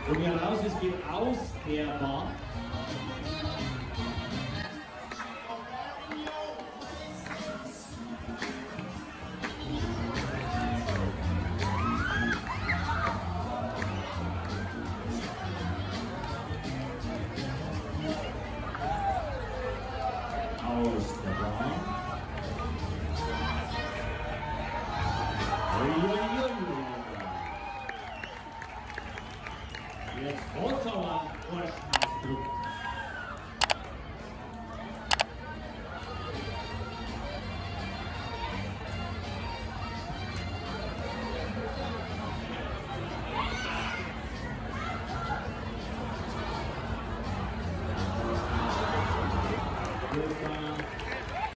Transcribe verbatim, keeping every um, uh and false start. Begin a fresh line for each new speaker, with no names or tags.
Und hier raus, es geht aus der Bahn. Aus der Bahn. Jetzt Holzerland, Vorschnauzdruck.